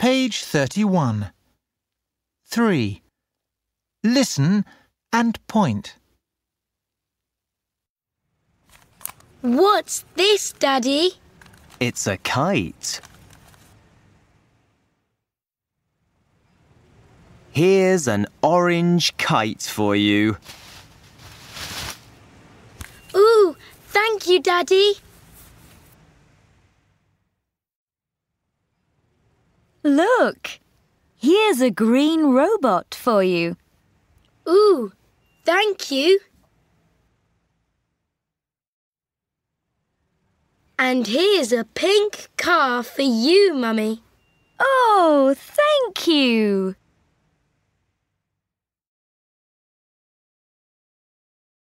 Page 31. 3. Listen and point. What's this, Daddy? It's a kite. Here's an orange kite for you. Ooh, thank you, Daddy. Look, here's a green robot for you. Ooh, thank you. And here's a pink car for you, Mummy. Oh, thank you.